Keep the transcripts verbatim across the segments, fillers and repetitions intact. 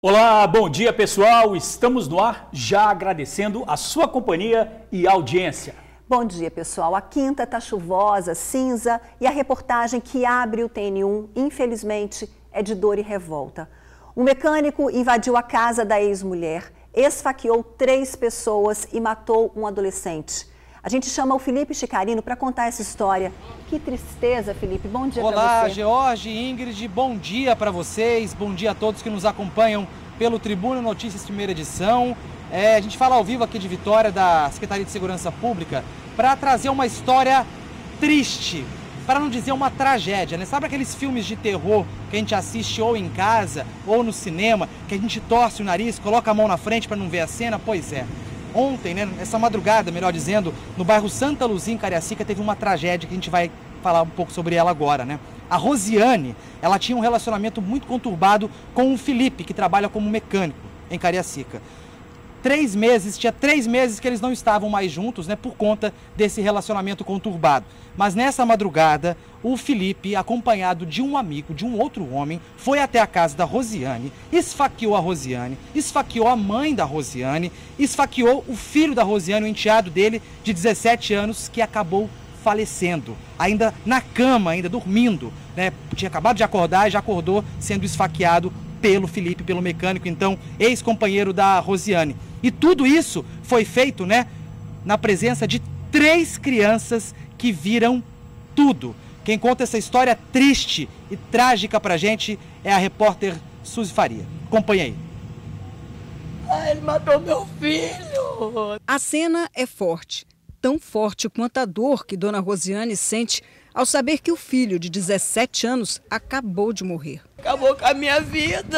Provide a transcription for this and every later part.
Olá, bom dia pessoal, estamos no ar já agradecendo a sua companhia e audiência. Bom dia pessoal, a quinta está chuvosa, cinza e a reportagem que abre o T N um, infelizmente, é de dor e revolta. Um mecânico invadiu a casa da ex-mulher, esfaqueou três pessoas e matou um adolescente. A gente chama o Felipe Chicarino para contar essa história. Que tristeza, Felipe. Bom dia para você. Olá, George, Ingrid, bom dia para vocês. Bom dia a todos que nos acompanham pelo Tribuna Notícias Primeira Edição. É, a gente fala ao vivo aqui de Vitória, da Secretaria de Segurança Pública, para trazer uma história triste, para não dizer uma tragédia, né? Sabe aqueles filmes de terror que a gente assiste ou em casa ou no cinema, que a gente torce o nariz, coloca a mão na frente para não ver a cena? Pois é. Ontem, né, essa madrugada, melhor dizendo, no bairro Santa Luzia, em Cariacica, teve uma tragédia que a gente vai falar um pouco sobre ela agora, né? A Rosiane, ela tinha um relacionamento muito conturbado com o Felipe, que trabalha como mecânico em Cariacica. Três meses, tinha três meses que eles não estavam mais juntos, né, por conta desse relacionamento conturbado. Mas nessa madrugada, o Felipe, acompanhado de um amigo, de um outro homem, foi até a casa da Rosiane, esfaqueou a Rosiane, esfaqueou a mãe da Rosiane, esfaqueou o filho da Rosiane, o enteado dele, de dezessete anos, que acabou falecendo, ainda na cama, ainda dormindo, né? Tinha acabado de acordar e já acordou sendo esfaqueado pelo Felipe, pelo mecânico, então, ex-companheiro da Rosiane. E tudo isso foi feito, né, na presença de três crianças que viram tudo. Quem conta essa história triste e trágica pra gente é a repórter Suzy Faria. Acompanhe aí. Ai, ele matou meu filho! A cena é forte, tão forte quanto a dor que Dona Rosiane sente ao saber que o filho de dezessete anos acabou de morrer. Acabou com a minha vida!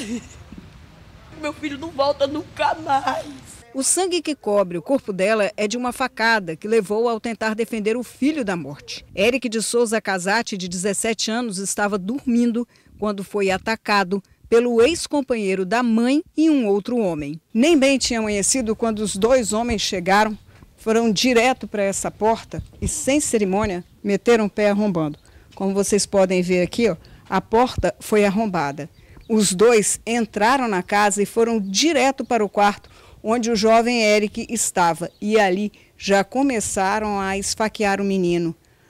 Meu filho não volta nunca mais! O sangue que cobre o corpo dela é de uma facada que levou ao tentar defender o filho da morte. Eric de Souza Casati, de dezessete anos, estava dormindo quando foi atacado pelo ex-companheiro da mãe e um outro homem. Nem bem tinha amanhecido quando os dois homens chegaram, foram direto para essa porta e, sem cerimônia, meteram o pé arrombando. Como vocês podem ver aqui, ó, a porta foi arrombada. Os dois entraram na casa e foram direto para o quarto onde o jovem Eric estava. E ali já começaram a esfaquear o menino.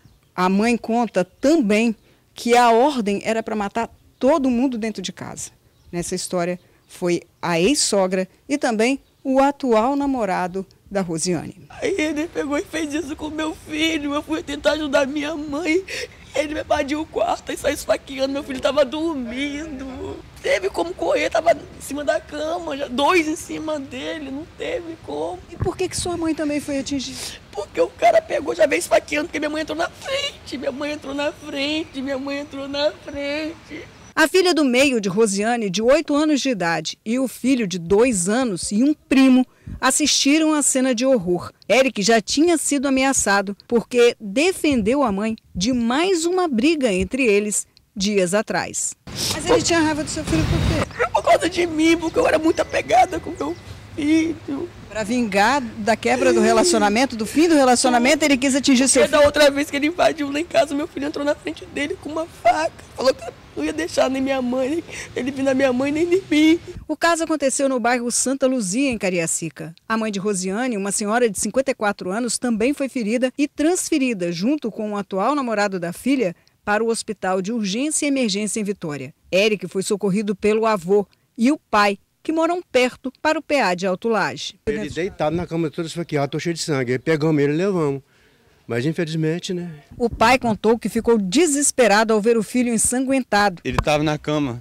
A mãe conta também que a ordem era para matar todo mundo dentro de casa. Nessa história foi a ex-sogra e também o atual namorado da Rosiane. Aí ele pegou e fez isso com meu filho. Eu fui tentar ajudar minha mãe. Ele me invadiu o quarto e saiu esfaqueando. Meu filho estava dormindo. Teve como correr, estava em cima da cama, já dois em cima dele, não teve como. E por que que sua mãe também foi atingida? Porque o cara pegou, já veio esfaqueando, porque minha mãe entrou na frente. Minha mãe entrou na frente, minha mãe entrou na frente. A filha do meio de Rosiane, de oito anos de idade, e o filho de dois anos e um primo assistiram a cena de horror. Eric já tinha sido ameaçado porque defendeu a mãe de mais uma briga entre eles dias atrás. Mas ele tinha raiva do seu filho por quê? Por causa de mim, porque eu era muito apegada com meu filho. Para vingar da quebra do relacionamento, do fim do relacionamento, ele quis atingir seu filho. Da outra vez que ele invadiu lá em casa, meu filho entrou na frente dele com uma faca. Falou que não ia deixar nem minha mãe, nem ele vir na minha mãe, nem em mim. O caso aconteceu no bairro Santa Luzia, em Cariacica. A mãe de Rosiane, uma senhora de cinquenta e quatro anos, também foi ferida e transferida, junto com o atual namorado da filha, para o Hospital de Urgência e Emergência em Vitória. Eric foi socorrido pelo avô e o pai, que moram perto, para o P A de Alto Laje. Ele deitado na cama todo esfaqueado, tô cheio de sangue. Aí pegamos ele e levamos. Mas infelizmente, né? O pai contou que ficou desesperado ao ver o filho ensanguentado. Ele estava na cama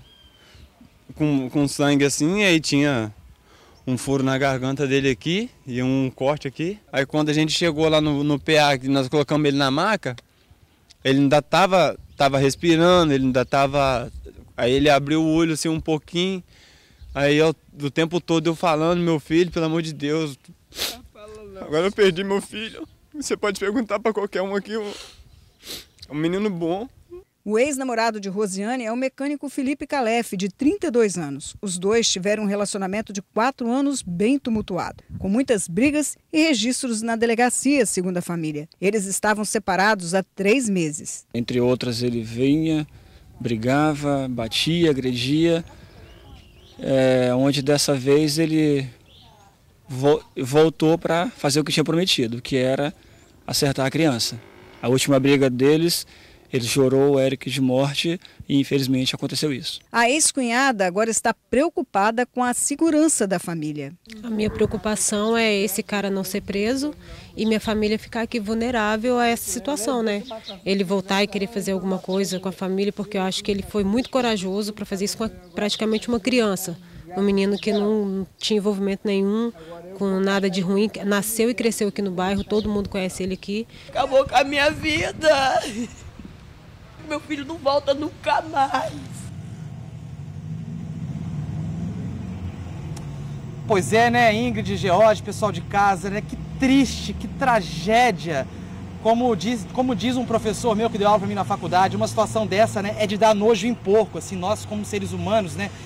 com, com sangue assim, e aí tinha um furo na garganta dele aqui e um corte aqui. Aí quando a gente chegou lá no, no P A, que nós colocamos ele na maca, ele ainda estava tava respirando, ele ainda estava... Aí ele abriu o olho assim um pouquinho. Aí eu, do tempo todo eu falando, meu filho, pelo amor de Deus, agora eu perdi meu filho. Você pode perguntar para qualquer um aqui, um, um menino bom. O ex-namorado de Rosiane é o mecânico Felipe Calef, de trinta e dois anos. Os dois tiveram um relacionamento de quatro anos bem tumultuado, com muitas brigas e registros na delegacia, segundo a família. Eles estavam separados há três meses. Entre outras, ele vinha, brigava, batia, agredia. é, onde dessa vez ele vo voltou para fazer o que tinha prometido, que era acertar a criança. A última briga deles, ele chorou o Eric de morte e infelizmente aconteceu isso. A ex-cunhada agora está preocupada com a segurança da família. A minha preocupação é esse cara não ser preso e minha família ficar aqui vulnerável a essa situação, né? Ele voltar e querer fazer alguma coisa com a família, porque eu acho que ele foi muito corajoso para fazer isso com a, praticamente uma criança. Um menino que não tinha envolvimento nenhum, com nada de ruim, nasceu e cresceu aqui no bairro, todo mundo conhece ele aqui. Acabou com a minha vida. Meu filho não volta nunca mais. Pois é, né, Ingrid e George, pessoal de casa, né? Que triste, que tragédia. Como diz, como diz um professor meu que deu aula para mim na faculdade, uma situação dessa, né, é de dar nojo em porco, assim, nós como seres humanos, né?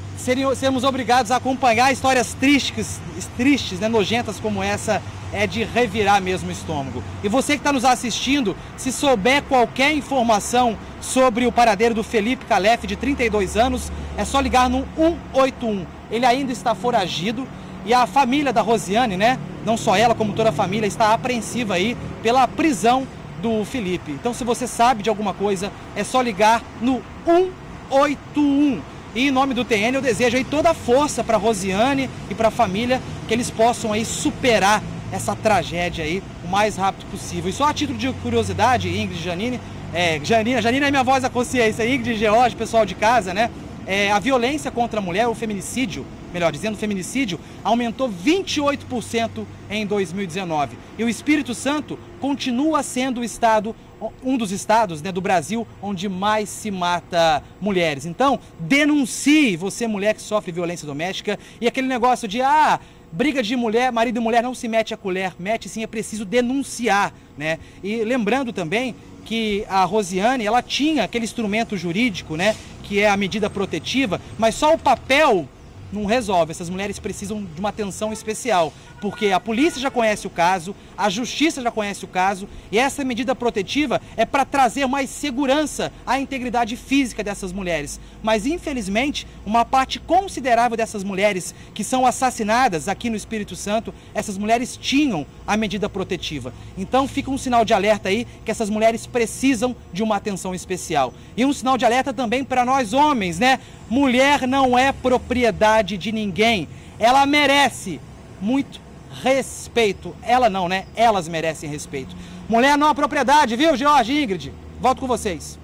Sermos obrigados a acompanhar histórias tristes, tristes, né, nojentas como essa, é de revirar mesmo o estômago. E você que está nos assistindo, se souber qualquer informação sobre o paradeiro do Felipe Calef, de trinta e dois anos, é só ligar no um oito um. Ele ainda está foragido e a família da Rosiane, né, não só ela, como toda a família, está apreensiva aí pela prisão do Felipe. Então, se você sabe de alguma coisa, é só ligar no um oito um. E em nome do T N eu desejo aí toda a força para a Rosiane e para a família, que eles possam aí superar essa tragédia aí o mais rápido possível. E só a título de curiosidade, Ingrid e Janine, é, Janine, Janine é minha voz da consciência, Ingrid e George, pessoal de casa, né? É, a violência contra a mulher, o feminicídio, melhor dizendo, o feminicídio, aumentou vinte e oito por cento em dois mil e dezenove. E o Espírito Santo continua sendo o estado, um dos estados, né, do Brasil onde mais se mata mulheres. Então, denuncie, você mulher que sofre violência doméstica, e aquele negócio de, ah, briga de mulher, marido e mulher não se mete a colher, mete sim, é preciso denunciar, né? E lembrando também que a Rosiane, ela tinha aquele instrumento jurídico, né, que é a medida protetiva, mas só o papel não resolve. Essas mulheres precisam de uma atenção especial, porque a polícia já conhece o caso, a justiça já conhece o caso, e essa medida protetiva é para trazer mais segurança à integridade física dessas mulheres. Mas, infelizmente, uma parte considerável dessas mulheres que são assassinadas aqui no Espírito Santo, essas mulheres tinham a medida protetiva. Então, fica um sinal de alerta aí que essas mulheres precisam de uma atenção especial. E um sinal de alerta também para nós homens, né? Mulher não é propriedade de ninguém. Ela merece muito respeito. Ela não, né? Elas merecem respeito. Mulher não é propriedade, viu, George e Ingrid? Volto com vocês.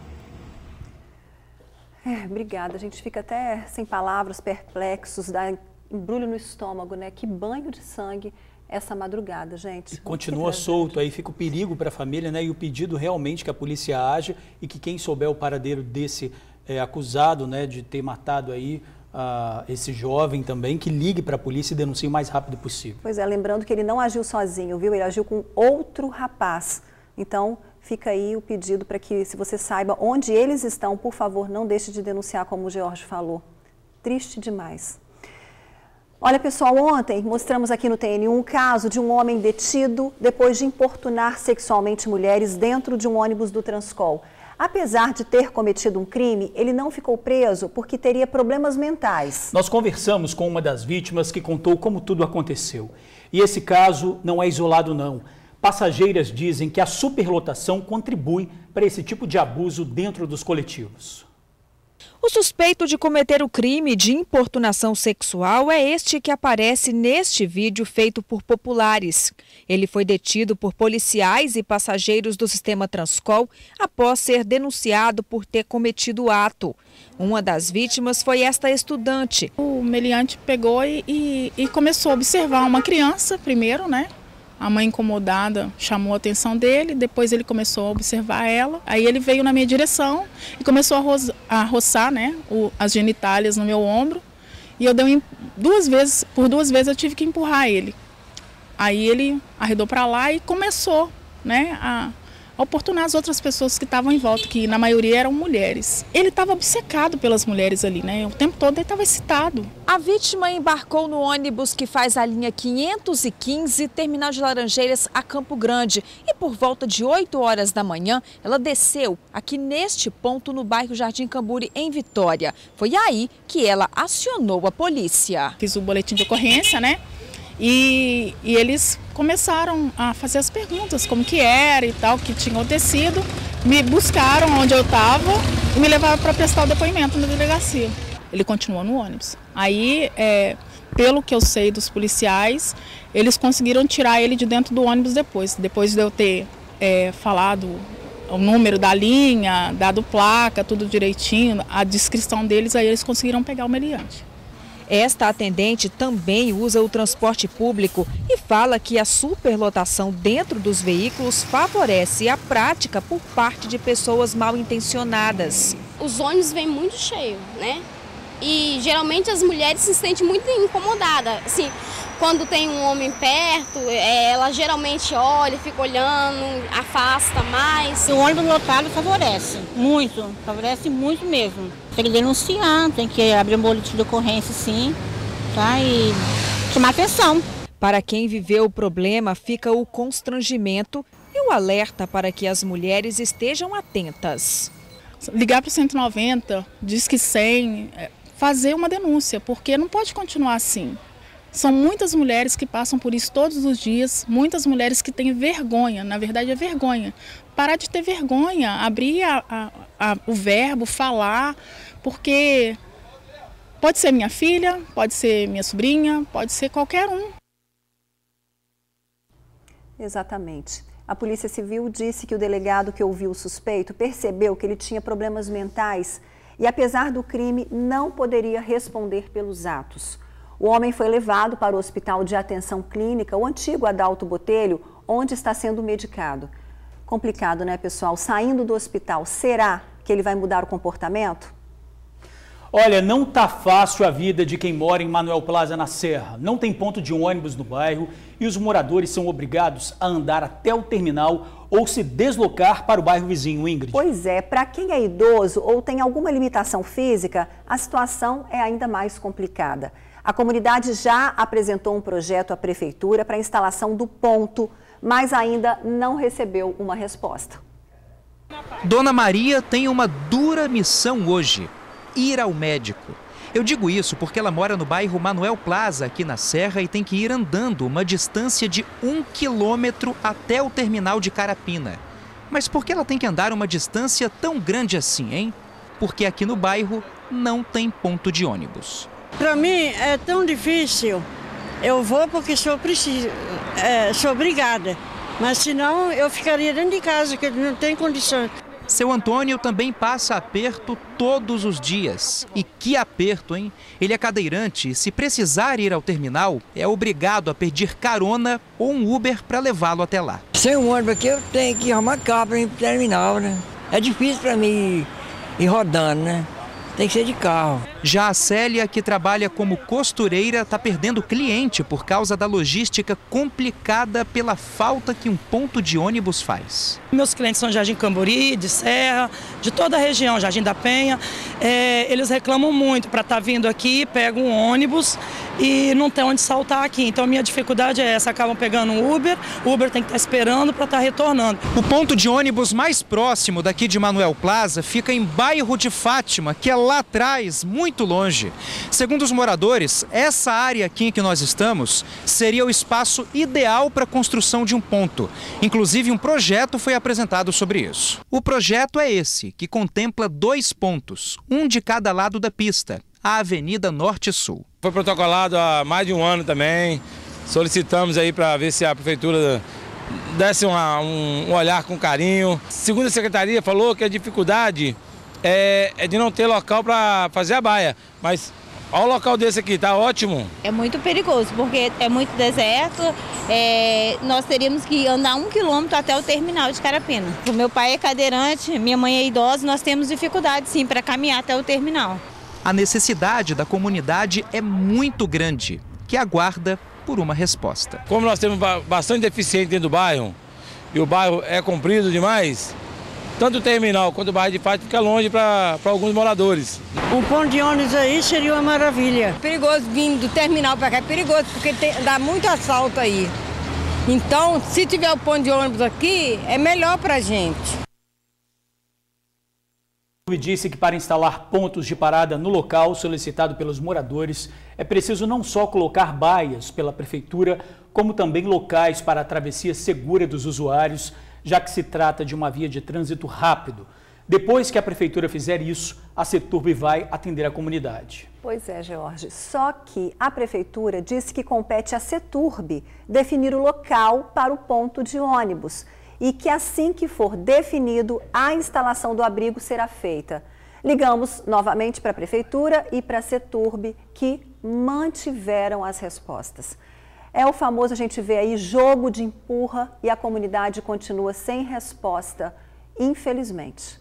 É, obrigada. A gente fica até sem palavras, perplexos, dá embrulho no estômago, né? Que banho de sangue essa madrugada, gente. E continua solto, aí fica o perigo para a família, né? E o pedido realmente que a polícia age e que quem souber o paradeiro desse é, acusado, né, de ter matado aí uh, esse jovem também, que ligue para a polícia e denuncie o mais rápido possível. Pois é, lembrando que ele não agiu sozinho, viu? Ele agiu com outro rapaz. Então, fica aí o pedido para que, se você saiba onde eles estão, por favor, não deixe de denunciar, como o George falou. Triste demais. Olha, pessoal, ontem mostramos aqui no T N um um caso de um homem detido depois de importunar sexualmente mulheres dentro de um ônibus do Transcol. Apesar de ter cometido um crime, ele não ficou preso porque teria problemas mentais. Nós conversamos com uma das vítimas que contou como tudo aconteceu. E esse caso não é isolado, não. Passageiras dizem que a superlotação contribui para esse tipo de abuso dentro dos coletivos. O suspeito de cometer o crime de importunação sexual é este que aparece neste vídeo feito por populares. Ele foi detido por policiais e passageiros do sistema Transcol após ser denunciado por ter cometido o ato. Uma das vítimas foi esta estudante. O meliante pegou e, e, e começou a observar uma criança primeiro, né? A mãe incomodada chamou a atenção dele, depois ele começou a observar ela. Aí ele veio na minha direção e começou a, roça, a roçar, né, o, as genitálias no meu ombro. E eu dei duas vezes, por duas vezes eu tive que empurrar ele. Aí ele arredou para lá e começou, né, a, oportunar as outras pessoas que estavam em volta, que na maioria eram mulheres. Ele estava obcecado pelas mulheres ali, né? O tempo todo ele estava excitado. A vítima embarcou no ônibus que faz a linha quinhentos e quinze, terminal de Laranjeiras a Campo Grande. E por volta de oito horas da manhã, ela desceu aqui neste ponto no bairro Jardim Camburi, em Vitória. Foi aí que ela acionou a polícia. Fiz o boletim de ocorrência, né? E, e eles começaram a fazer as perguntas, como que era e tal, que tinha acontecido. Me buscaram onde eu estava e me levaram para prestar o depoimento na delegacia. Ele continuou no ônibus. Aí, é, pelo que eu sei dos policiais, eles conseguiram tirar ele de dentro do ônibus depois. Depois de eu ter é, falado o número da linha, dado placa, tudo direitinho, a descrição deles, aí eles conseguiram pegar o meliante. Esta atendente também usa o transporte público e fala que a superlotação dentro dos veículos favorece a prática por parte de pessoas mal intencionadas. Os ônibus vêm muito cheios, né? E geralmente as mulheres se sentem muito incomodadas. Assim, quando tem um homem perto, ela geralmente olha, fica olhando, afasta mais. O ônibus lotado favorece muito, favorece muito mesmo. Tem que denunciar, tem que abrir um boletim de ocorrência, sim, tá? E chamar atenção. Para quem viveu o problema, fica o constrangimento e o alerta para que as mulheres estejam atentas. Ligar para o cento e noventa, diz que cem, fazer uma denúncia, porque não pode continuar assim. São muitas mulheres que passam por isso todos os dias, muitas mulheres que têm vergonha, na verdade é vergonha. Parar de ter vergonha, abrir a, a, a, o verbo, falar, porque pode ser minha filha, pode ser minha sobrinha, pode ser qualquer um. Exatamente. A Polícia Civil disse que o delegado que ouviu o suspeito percebeu que ele tinha problemas mentais e, apesar do crime, não poderia responder pelos atos. O homem foi levado para o Hospital de Atenção Clínica, o antigo Adalto Botelho, onde está sendo medicado. Complicado, né, pessoal? Saindo do hospital, será que ele vai mudar o comportamento? Olha, não tá fácil a vida de quem mora em Manuel Plaza, na Serra. Não tem ponto de ônibus no bairro e os moradores são obrigados a andar até o terminal ou se deslocar para o bairro vizinho, Ingrid. Pois é, para quem é idoso ou tem alguma limitação física, a situação é ainda mais complicada. A comunidade já apresentou um projeto à prefeitura para a instalação do ponto, mas ainda não recebeu uma resposta. Dona Maria tem uma dura missão hoje: ir ao médico. Eu digo isso porque ela mora no bairro Manuel Plaza, aqui na Serra, e tem que ir andando uma distância de um quilômetro até o terminal de Carapina. Mas por que ela tem que andar uma distância tão grande assim, hein? Porque aqui no bairro não tem ponto de ônibus. Para mim é tão difícil. Eu vou porque sou, preciso, é, sou obrigada. Mas senão eu ficaria dentro de casa, que não tem condições. Seu Antônio também passa aperto todos os dias. E que aperto, hein? Ele é cadeirante e, se precisar ir ao terminal, é obrigado a pedir carona ou um Uber para levá-lo até lá. Sem um ônibus aqui, eu tenho que arrumar carro para ir pro terminal, né? É difícil para mim ir rodando, né? Tem que ser de carro. Já a Célia, que trabalha como costureira, está perdendo cliente por causa da logística complicada pela falta que um ponto de ônibus faz. Meus clientes são de Jardim Camburi, de Serra, de toda a região, Jardim da Penha. É, eles reclamam muito para estar tá vindo aqui, pegam um ônibus e não tem onde saltar aqui. Então a minha dificuldade é essa, acabam pegando um Uber, o Uber tem que estar tá esperando para estar tá retornando. O ponto de ônibus mais próximo daqui de Manuel Plaza fica em Bairro de Fátima, que é lá atrás, muito longe. Segundo os moradores, essa área aqui em que nós estamos seria o espaço ideal para a construção de um ponto. Inclusive, um projeto foi apresentado sobre isso. O projeto é esse, que contempla dois pontos, um de cada lado da pista, a Avenida Norte-Sul. Foi protocolado há mais de um ano também. Solicitamos aí para ver se a prefeitura desse uma, um, um olhar com carinho. Segundo a secretaria, falou que a dificuldade É, é de não ter local para fazer a baia, mas olha o local desse aqui, tá ótimo. É muito perigoso, porque é muito deserto, é, nós teríamos que andar um quilômetro até o terminal de Carapina. O meu pai é cadeirante, minha mãe é idosa, nós temos dificuldade sim para caminhar até o terminal. A necessidade da comunidade é muito grande, que aguarda por uma resposta. Como nós temos bastante deficiente dentro do bairro, e o bairro é comprido demais, tanto o terminal quanto o bairro de Fátima fica longe para alguns moradores. Um ponto de ônibus aí seria uma maravilha. Perigoso vindo do terminal para cá, é perigoso, porque tem, dá muito assalto aí. Então, se tiver o ponto de ônibus aqui, é melhor para a gente. E disse que para instalar pontos de parada no local solicitado pelos moradores, é preciso não só colocar baias pela prefeitura, como também locais para a travessia segura dos usuários, já que se trata de uma via de trânsito rápido. Depois que a prefeitura fizer isso, a Ceturb vai atender a comunidade. Pois é, George. Só que a prefeitura disse que compete à Ceturb definir o local para o ponto de ônibus e que assim que for definido, a instalação do abrigo será feita. Ligamos novamente para a prefeitura e para a Ceturb, que mantiveram as respostas. É o famoso, a gente vê aí, jogo de empurra e a comunidade continua sem resposta, infelizmente.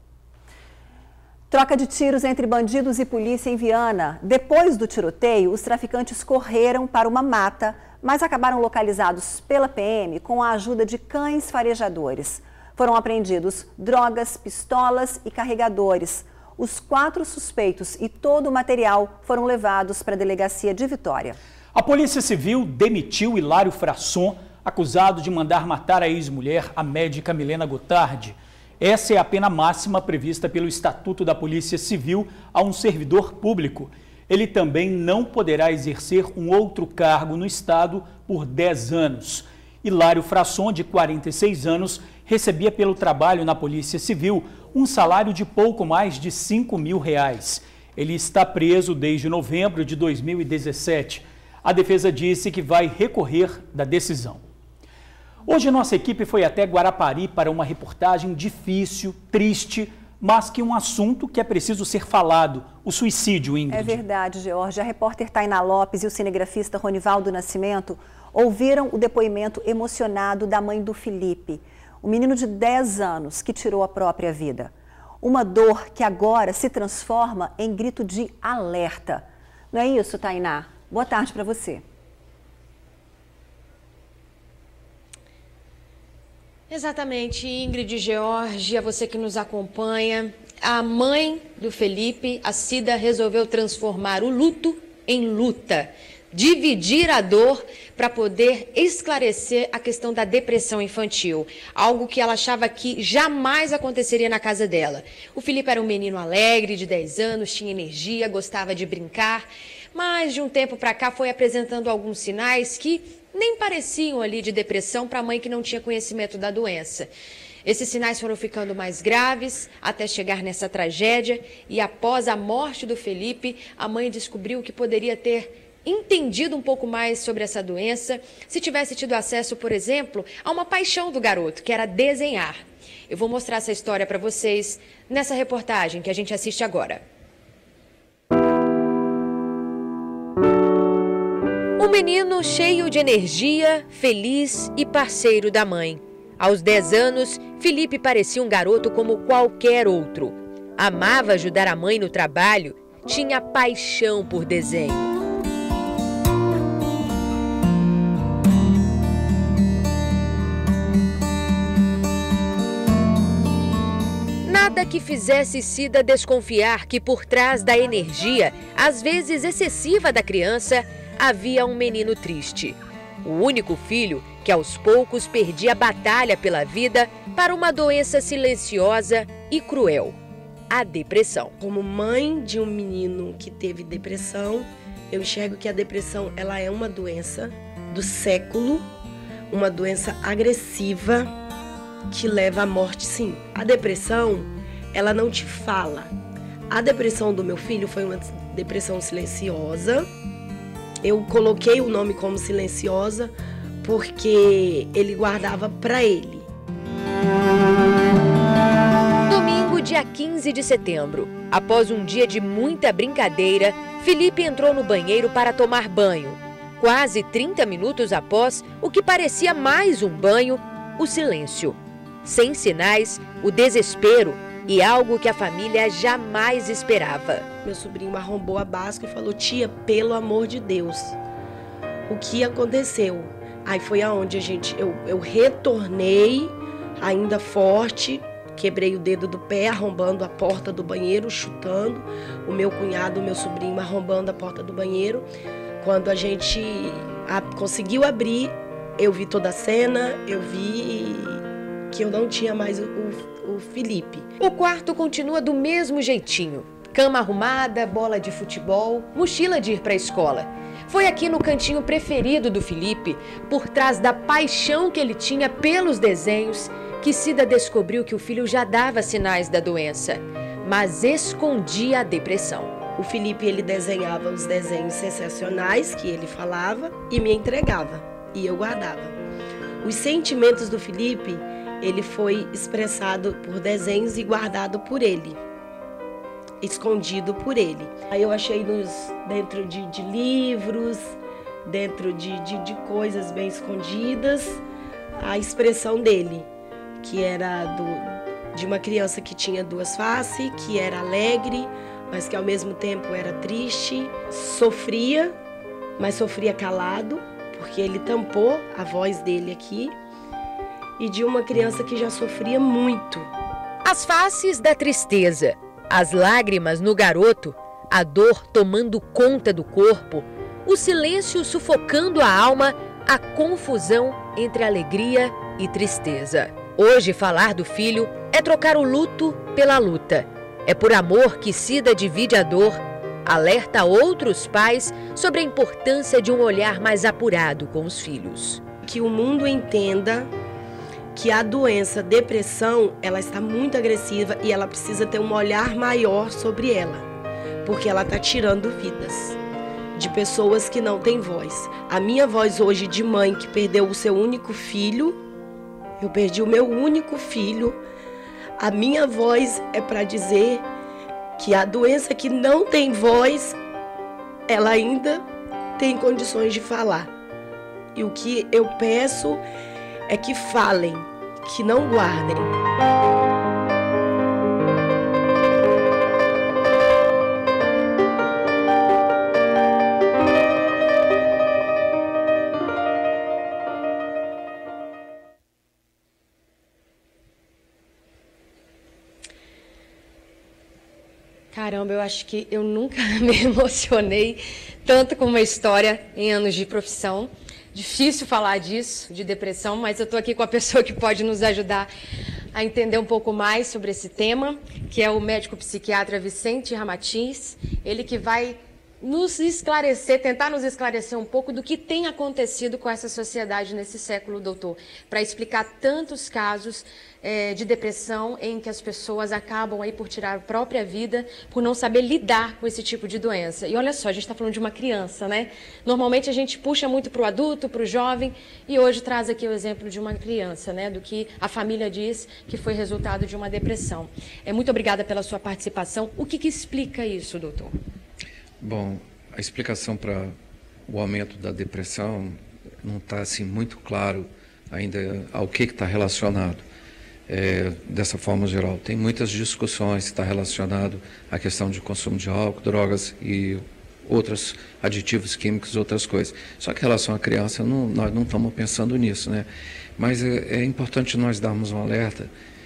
Troca de tiros entre bandidos e polícia em Viana. Depois do tiroteio, os traficantes correram para uma mata, mas acabaram localizados pela P M com a ajuda de cães farejadores. Foram apreendidos drogas, pistolas e carregadores. Os quatro suspeitos e todo o material foram levados para a delegacia de Vitória. A Polícia Civil demitiu Hilário Frasson, acusado de mandar matar a ex-mulher, a médica Milena Gotardi. Essa é a pena máxima prevista pelo Estatuto da Polícia Civil a um servidor público. Ele também não poderá exercer um outro cargo no Estado por dez anos. Hilário Frasson, de quarenta e seis anos, recebia pelo trabalho na Polícia Civil um salário de pouco mais de cinco mil reais. Ele está preso desde novembro de dois mil e dezessete. A defesa disse que vai recorrer da decisão. Hoje nossa equipe foi até Guarapari para uma reportagem difícil, triste, mas que um assunto que é preciso ser falado, o suicídio, Ingrid. É verdade, George. A repórter Tainá Lopes e o cinegrafista Ronivaldo Nascimento ouviram o depoimento emocionado da mãe do Felipe, o menino de dez anos que tirou a própria vida. Uma dor que agora se transforma em grito de alerta. Não é isso, Tainá? Boa tarde para você. Exatamente, Ingrid e George, a você que nos acompanha. A mãe do Felipe, a Cida, resolveu transformar o luto em luta, dividir a dor para poder esclarecer a questão da depressão infantil, algo que ela achava que jamais aconteceria na casa dela. O Felipe era um menino alegre, de dez anos, tinha energia, gostava de brincar, mas de um tempo para cá foi apresentando alguns sinais que nem pareciam ali de depressão para a mãe que não tinha conhecimento da doença. Esses sinais foram ficando mais graves até chegar nessa tragédia e após a morte do Felipe, a mãe descobriu que poderia ter entendido um pouco mais sobre essa doença se tivesse tido acesso, por exemplo, a uma paixão do garoto, que era desenhar. Eu vou mostrar essa história para vocês nessa reportagem que a gente assiste agora. Um menino cheio de energia, feliz e parceiro da mãe. Aos dez anos, Felipe parecia um garoto como qualquer outro. Amava ajudar a mãe no trabalho, tinha paixão por desenho. Nada que fizesse Cida desconfiar que por trás da energia, às vezes excessiva da criança, havia um menino triste. O único filho que aos poucos perdia a batalha pela vida para uma doença silenciosa e cruel, a depressão. Como mãe de um menino que teve depressão, eu enxergo que a depressão ela é uma doença do século, uma doença agressiva que leva à morte, sim. A depressão, ela não te fala. A depressão do meu filho foi uma depressão silenciosa. Eu coloquei o nome como silenciosa porque ele guardava para ele. Domingo, dia quinze de setembro. Após um dia de muita brincadeira, Felipe entrou no banheiro para tomar banho. Quase trinta minutos após o que parecia mais um banho, o silêncio. Sem sinais, o desespero e algo que a família jamais esperava. Meu sobrinho arrombou a báscula e falou: tia, pelo amor de Deus, o que aconteceu? Aí foi aonde a gente, eu, eu retornei ainda forte, quebrei o dedo do pé, arrombando a porta do banheiro, chutando. O meu cunhado, o meu sobrinho, arrombando a porta do banheiro. Quando a gente a, conseguiu abrir, eu vi toda a cena, eu vi que eu não tinha mais o, o, o Felipe. O quarto continua do mesmo jeitinho. Cama arrumada, bola de futebol, mochila de ir para a escola. Foi aqui no cantinho preferido do Felipe, por trás da paixão que ele tinha pelos desenhos, que Cida descobriu que o filho já dava sinais da doença, mas escondia a depressão. O Felipe, ele desenhava os desenhos sensacionais que ele falava e me entregava, e eu guardava. Os sentimentos do Felipe, ele foi expressado por desenhos e guardado por ele, escondido por ele. Aí eu achei nos, dentro de, de livros, dentro de, de, de coisas bem escondidas, a expressão dele, que era do, de uma criança que tinha duas faces, que era alegre, mas que ao mesmo tempo era triste, sofria, mas sofria calado, porque ele tampou a voz dele aqui, e de uma criança que já sofria muito. As faces da tristeza, as lágrimas no garoto, a dor tomando conta do corpo, o silêncio sufocando a alma, a confusão entre alegria e tristeza. Hoje, falar do filho é trocar o luto pela luta. É por amor que Cida divide a dor, alerta outros pais sobre a importância de um olhar mais apurado com os filhos. Que o mundo entenda que a doença depressão, ela está muito agressiva e ela precisa ter um olhar maior sobre ela, porque ela está tirando vidas de pessoas que não têm voz. A minha voz hoje de mãe que perdeu o seu único filho, eu perdi o meu único filho, a minha voz é para dizer que a doença que não tem voz, ela ainda tem condições de falar. E o que eu peço é que falem, que não guardem. Caramba, eu acho que eu nunca me emocionei tanto com uma história em anos de profissão. Difícil falar disso, de depressão, mas eu estou aqui com a pessoa que pode nos ajudar a entender um pouco mais sobre esse tema, que é o médico psiquiatra Vicente Ramatiz. Ele que vai nos esclarecer, tentar nos esclarecer um pouco do que tem acontecido com essa sociedade nesse século, doutor, para explicar tantos casos é, de depressão em que as pessoas acabam aí por tirar a própria vida, por não saber lidar com esse tipo de doença. E olha só, a gente está falando de uma criança, né? Normalmente a gente puxa muito para o adulto, para o jovem, e hoje traz aqui o exemplo de uma criança, né? Do que a família diz que foi resultado de uma depressão. É, muito obrigada pela sua participação. O que, que explica isso, doutor? Bom, a explicação para o aumento da depressão não está assim muito claro ainda ao que está relacionado. É, dessa forma geral, tem muitas discussões que está relacionado à questão de consumo de álcool, drogas e outros aditivos químicos, outras coisas. Só que em relação à criança, não, nós não estamos pensando nisso, né? Mas é, é importante nós darmos um alerta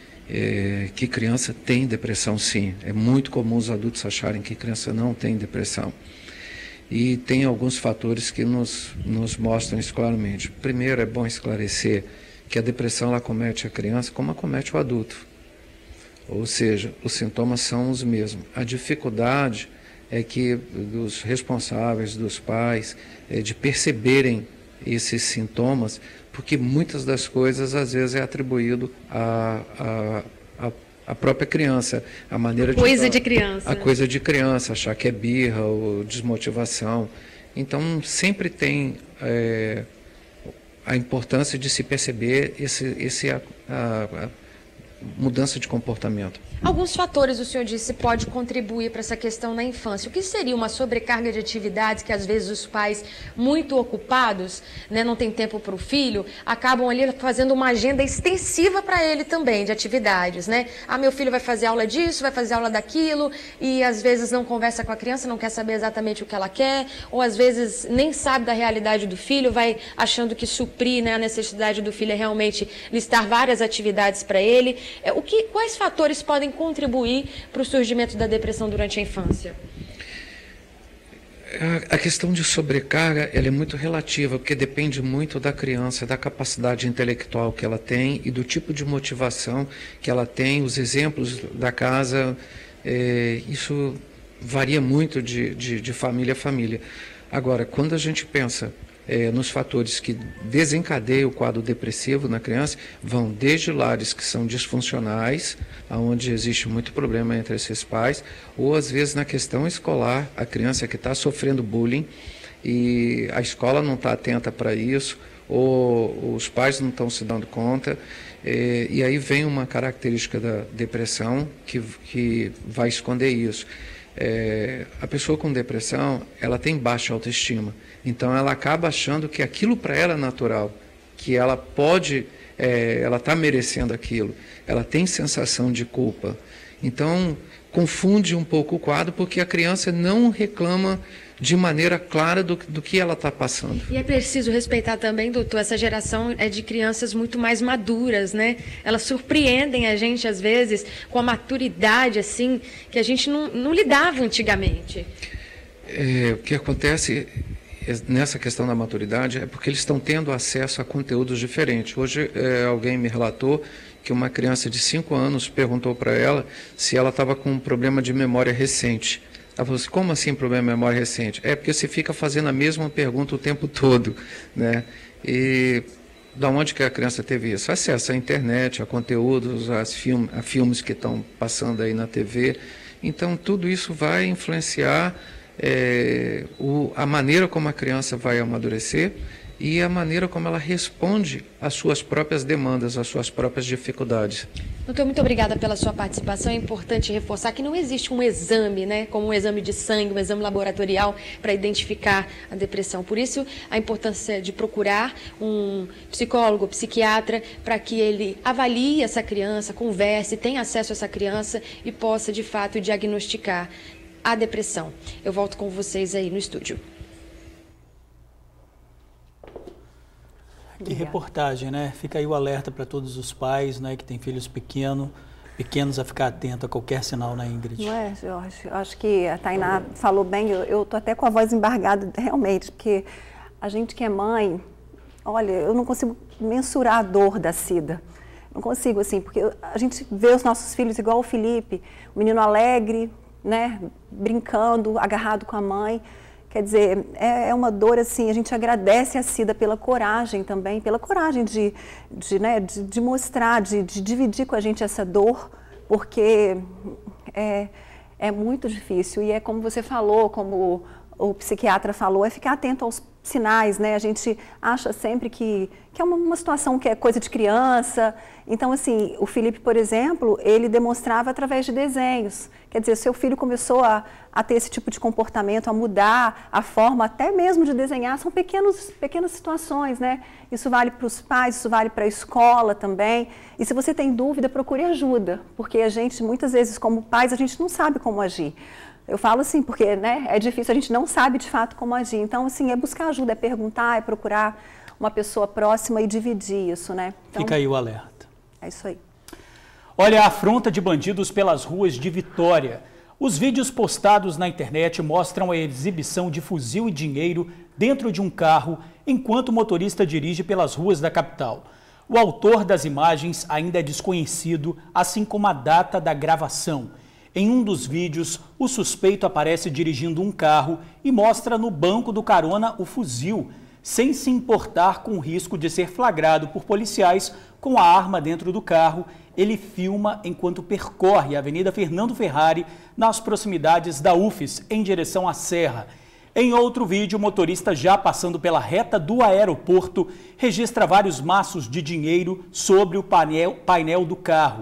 É, que criança tem depressão, sim. É muito comum os adultos acharem que criança não tem depressão. E tem alguns fatores que nos, nos mostram isso claramente. Primeiro, é bom esclarecer que a depressão ela acomete a criança como acomete o adulto. Ou seja, os sintomas são os mesmos. A dificuldade é que dos responsáveis, dos pais, é de perceberem esses sintomas, porque muitas das coisas às vezes é atribuído à a, a, a própria criança, a maneira de coisa de criança, a coisa de criança, achar que é birra ou desmotivação. Então sempre tem é, a importância de se perceber esse, esse a, a, mudança de comportamento. Alguns fatores, o senhor disse, pode contribuir para essa questão na infância. O que seria uma sobrecarga de atividades que, às vezes, os pais, muito ocupados, né, não têm tempo para o filho, acabam ali fazendo uma agenda extensiva para ele também, de atividades, né? Ah, meu filho vai fazer aula disso, vai fazer aula daquilo, e às vezes não conversa com a criança, não quer saber exatamente o que ela quer, ou às vezes nem sabe da realidade do filho, vai achando que suprir, né, a necessidade do filho é realmente listar várias atividades para ele. O que, quais fatores podem contribuir para o surgimento da depressão durante a infância? A questão de sobrecarga, ela é muito relativa, porque depende muito da criança, da capacidade intelectual que ela tem e do tipo de motivação que ela tem, os exemplos da casa, é, isso varia muito de, de, de família a família. Agora, quando a gente pensa É, nos fatores que desencadeiam o quadro depressivo na criança, vão desde lares que são disfuncionais, onde existe muito problema entre esses pais, ou às vezes na questão escolar, a criança que está sofrendo bullying e a escola não está atenta para isso, ou os pais não estão se dando conta, é, e aí vem uma característica da depressão que, que vai esconder isso. É, a pessoa com depressão, ela tem baixa autoestima, então ela acaba achando que aquilo para ela é natural, que ela pode, é, ela está merecendo aquilo, ela tem sensação de culpa, então confunde um pouco o quadro, porque a criança não reclama de maneira clara do, do que ela está passando. E é preciso respeitar também, doutor, essa geração é de crianças muito mais maduras, né? Elas surpreendem a gente, às vezes, com a maturidade, assim, que a gente não, não lidava antigamente. É, o que acontece nessa questão da maturidade é porque eles estão tendo acesso a conteúdos diferentes. Hoje, é, alguém me relatou que uma criança de cinco anos perguntou para ela se ela estava com um problema de memória recente. Ela falou assim, como assim problema de memória recente? É porque você fica fazendo a mesma pergunta o tempo todo, né? E da onde que a criança teve isso? Acesso à internet, a conteúdos, a, film, a filmes que estão passando aí na T V. Então, tudo isso vai influenciar é, o, a maneira como a criança vai amadurecer e a maneira como ela responde às suas próprias demandas, às suas próprias dificuldades. Doutor, muito obrigada pela sua participação. É importante reforçar que não existe um exame, né, como um exame de sangue, um exame laboratorial para identificar a depressão. Por isso, a importância de procurar um psicólogo, psiquiatra, para que ele avalie essa criança, converse, tenha acesso a essa criança e possa, de fato, diagnosticar a depressão. Eu volto com vocês aí no estúdio. Que reportagem, né? Fica aí o alerta para todos os pais, né, que têm filhos pequeno, pequenos a ficar atento a qualquer sinal, né, Ingrid? Não é, Jorge? Eu acho que a Tainá falou bem, eu estou até com a voz embargada realmente, porque a gente que é mãe, olha, eu não consigo mensurar a dor da Cida. Não consigo, assim, porque a gente vê os nossos filhos igual o Felipe, um menino alegre, né, brincando, agarrado com a mãe. Quer dizer, é uma dor assim, a gente agradece a Cida pela coragem também, pela coragem de, de, né, de, de mostrar, de, de dividir com a gente essa dor, porque é, é muito difícil. E é como você falou, como o, o psiquiatra falou, é ficar atento aos sinais, né? A gente acha sempre que, que é uma, uma situação que é coisa de criança. Então, assim, o Felipe, por exemplo, ele demonstrava através de desenhos. Quer dizer, seu filho começou a, a ter esse tipo de comportamento, a mudar a forma até mesmo de desenhar. São pequenos, pequenas situações, né? Isso vale para os pais, isso vale para a escola também. E se você tem dúvida, procure ajuda, porque a gente, muitas vezes, como pais, a gente não sabe como agir. Eu falo assim, porque, né, é difícil, a gente não sabe de fato como agir. Então, assim, é buscar ajuda, é perguntar, é procurar uma pessoa próxima e dividir isso, né? Então, fica aí o alerta. É isso aí. Olha a afronta de bandidos pelas ruas de Vitória. Os vídeos postados na internet mostram a exibição de fuzil e dinheiro dentro de um carro enquanto o motorista dirige pelas ruas da capital. O autor das imagens ainda é desconhecido, assim como a data da gravação. Em um dos vídeos, o suspeito aparece dirigindo um carro e mostra no banco do carona o fuzil, sem se importar com o risco de ser flagrado por policiais com a arma dentro do carro. Ele filma enquanto percorre a Avenida Fernando Ferrari, nas proximidades da U F E S, em direção à Serra. Em outro vídeo, o motorista, já passando pela reta do aeroporto, registra vários maços de dinheiro sobre o painel, painel do carro.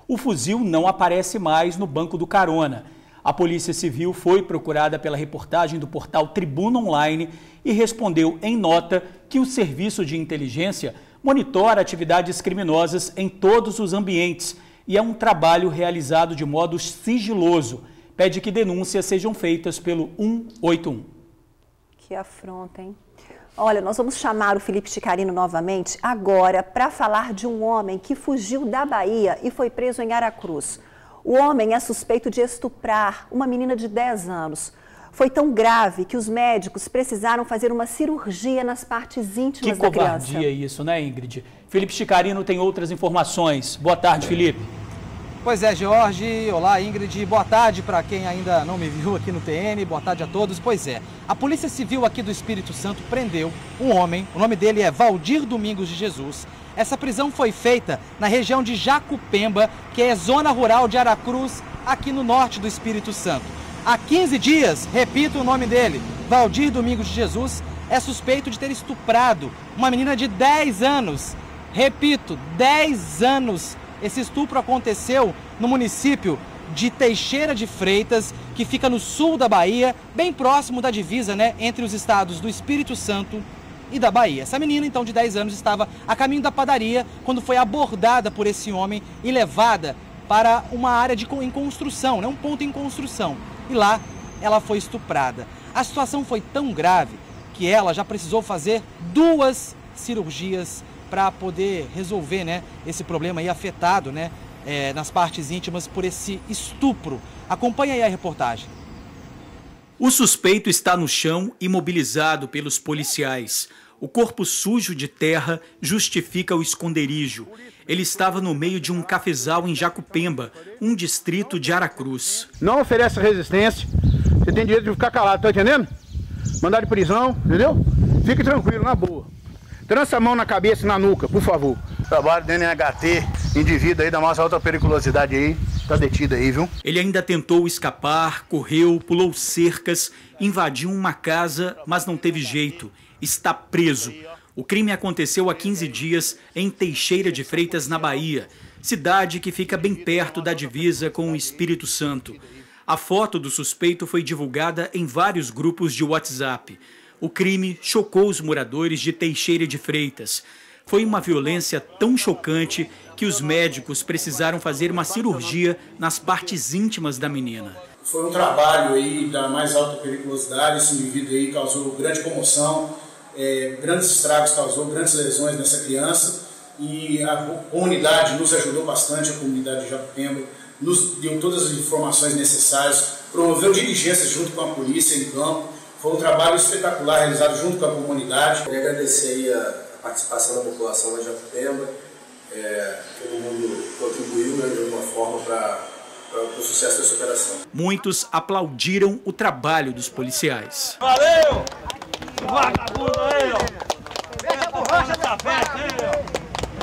O fuzil não aparece mais no banco do carona. A Polícia Civil foi procurada pela reportagem do portal Tribuna Online e respondeu em nota que o serviço de inteligência monitora atividades criminosas em todos os ambientes e é um trabalho realizado de modo sigiloso. Pede que denúncias sejam feitas pelo um oito um. Que afronta, hein? Olha, nós vamos chamar o Felipe Chicarino novamente agora para falar de um homem que fugiu da Bahia e foi preso em Aracruz. O homem é suspeito de estuprar uma menina de dez anos. Foi tão grave que os médicos precisaram fazer uma cirurgia nas partes íntimas da criança. Que covardia isso, né, Ingrid? Felipe Chicarino tem outras informações. Boa tarde, Felipe. Pois é, Jorge. Olá, Ingrid. Boa tarde para quem ainda não me viu aqui no T N. Boa tarde a todos. Pois é, a Polícia Civil aqui do Espírito Santo prendeu um homem. O nome dele é Valdir Domingos de Jesus. Essa prisão foi feita na região de Jacupemba, que é zona rural de Aracruz, aqui no norte do Espírito Santo. Há quinze dias, repito o nome dele, Valdir Domingos de Jesus, é suspeito de ter estuprado uma menina de dez anos. Repito, dez anos. Esse estupro aconteceu no município de Teixeira de Freitas, que fica no sul da Bahia, bem próximo da divisa, né, entre os estados do Espírito Santo e da Bahia. Essa menina, então, de dez anos, estava a caminho da padaria quando foi abordada por esse homem e levada para uma área de, em construção, né, um ponto em construção. E lá ela foi estuprada. A situação foi tão grave que ela já precisou fazer duas cirurgias para poder resolver, né, esse problema aí afetado, né, é, nas partes íntimas por esse estupro. Acompanhe aí a reportagem. O suspeito está no chão, imobilizado pelos policiais. O corpo sujo de terra justifica o esconderijo. Ele estava no meio de um cafezal em Jacupemba, um distrito de Aracruz. Não oferece resistência. Você tem direito de ficar calado, tá entendendo? Mandar de prisão, entendeu? Fique tranquilo, na boa. Trança a mão na cabeça e na nuca, por favor. Trabalho do N H T, indivíduo aí da mais alta periculosidade aí, tá detido aí, viu? Ele ainda tentou escapar, correu, pulou cercas, invadiu uma casa, mas não teve jeito. Está preso. O crime aconteceu há quinze dias em Teixeira de Freitas, na Bahia, cidade que fica bem perto da divisa com o Espírito Santo. A foto do suspeito foi divulgada em vários grupos de WhatsApp. O crime chocou os moradores de Teixeira de Freitas. Foi uma violência tão chocante que os médicos precisaram fazer uma cirurgia nas partes íntimas da menina. Foi um trabalho aí da mais alta periculosidade. Esse indivíduo aí causou grande comoção, é, grandes estragos, causou grandes lesões nessa criança. E a comunidade nos ajudou bastante, a comunidade de Jacupemba nos deu todas as informações necessárias, promoveu diligências junto com a polícia em campo. Foi um trabalho espetacular realizado junto com a comunidade. Queria agradecer aí a participação da população da Jacupemba. É, todo mundo contribuiu, né, de alguma forma para o sucesso dessa operação. Muitos aplaudiram o trabalho dos policiais. Valeu! Vagabundo aí, ó! Deixa a borracha da festa aí, ó!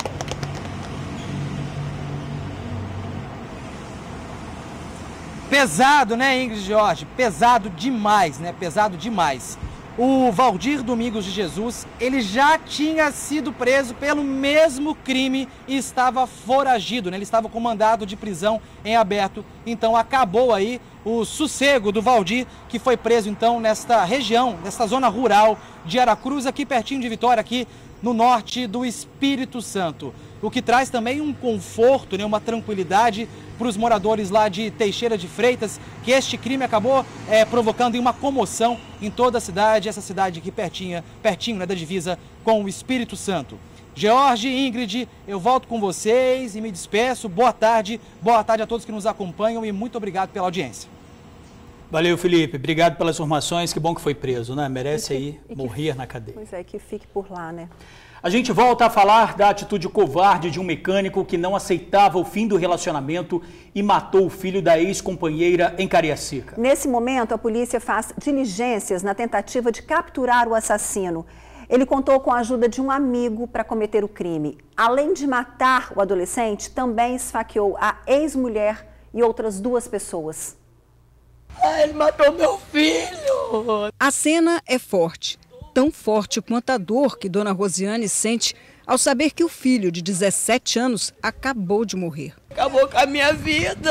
Pesado, né, Ingrid Jorge? Pesado demais, né? Pesado demais. O Valdir Domingos de Jesus, ele já tinha sido preso pelo mesmo crime e estava foragido, né? Ele estava com mandado de prisão em aberto. Então acabou aí o sossego do Valdir, que foi preso então nesta região, nesta zona rural de Aracruz, aqui pertinho de Vitória, aqui no norte do Espírito Santo. O que traz também um conforto, né, uma tranquilidade para os moradores lá de Teixeira de Freitas, que este crime acabou é, provocando uma comoção em toda a cidade, essa cidade aqui pertinho, pertinho né, da divisa com o Espírito Santo. George, Ingrid, eu volto com vocês e me despeço. Boa tarde, boa tarde a todos que nos acompanham e muito obrigado pela audiência. Valeu, Felipe. Obrigado pelas informações. Que bom que foi preso, né? Merece que, aí que, morrer na cadeia. Pois é, que fique por lá, né? A gente volta a falar da atitude covarde de um mecânico que não aceitava o fim do relacionamento e matou o filho da ex-companheira em Cariacica. Nesse momento, a polícia faz diligências na tentativa de capturar o assassino. Ele contou com a ajuda de um amigo para cometer o crime. Além de matar o adolescente, também esfaqueou a ex-mulher e outras duas pessoas. Ele matou meu filho! A cena é forte. Tão forte quanto a dor que Dona Rosiane sente ao saber que o filho de dezessete anos acabou de morrer. Acabou com a minha vida.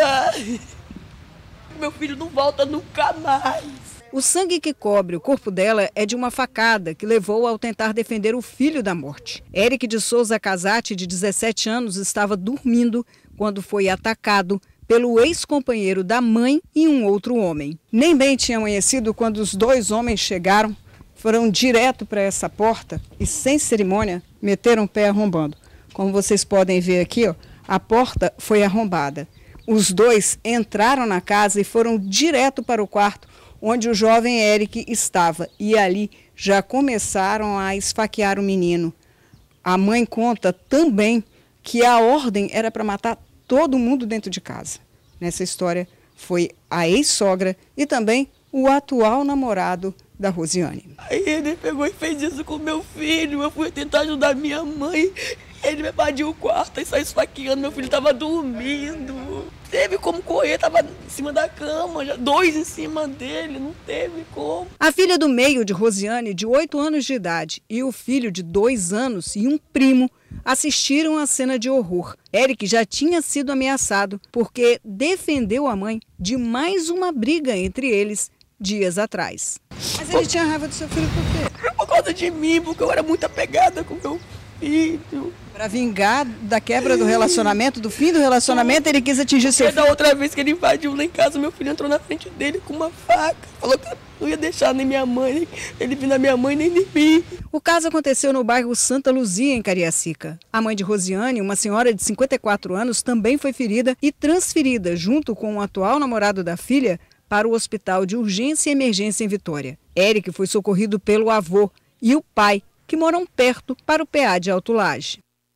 Meu filho não volta nunca mais. O sangue que cobre o corpo dela é de uma facada que levou ao tentar defender o filho da morte. Eric de Souza Casati, de dezessete anos, estava dormindo quando foi atacado pelo ex-companheiro da mãe e um outro homem. Nem bem tinha amanhecido quando os dois homens chegaram, foram direto para essa porta e, sem cerimônia, meteram o pé arrombando. Como vocês podem ver aqui, ó, a porta foi arrombada. Os dois entraram na casa e foram direto para o quarto onde o jovem Eric estava. E ali já começaram a esfaquear o menino. A mãe conta também que a ordem era para matar todo mundo dentro de casa. Nessa história foi a ex-sogra e também o atual namorado da Rosiane. Aí ele pegou e fez isso com meu filho. Eu fui tentar ajudar minha mãe. Ele me invadiu o quarto e saiu esfaqueando. Meu filho estava dormindo. Teve como correr, estava em cima da cama, já dois em cima dele, não teve como. A filha do meio de Rosiane, de oito anos de idade, e o filho de dois anos e um primo assistiram a cena de horror. Eric já tinha sido ameaçado porque defendeu a mãe de mais uma briga entre eles dias atrás. Mas ele tinha raiva do seu filho por quê? Por causa de mim, porque eu era muito apegada com meu filho. Para vingar da quebra do relacionamento, do fim do relacionamento, ele quis atingir seu filho. Da outra vez que ele invadiu lá em casa, meu filho entrou na frente dele com uma faca. Falou que não ia deixar nem minha mãe, ele vir na minha mãe, nem de mim. O caso aconteceu no bairro Santa Luzia, em Cariacica. A mãe de Rosiane, uma senhora de cinquenta e quatro anos, também foi ferida e transferida, junto com o atual namorado da filha, para o Hospital de Urgência e Emergência em Vitória. Eric foi socorrido pelo avô e o pai, que moram perto, para o P A de Alto Lage.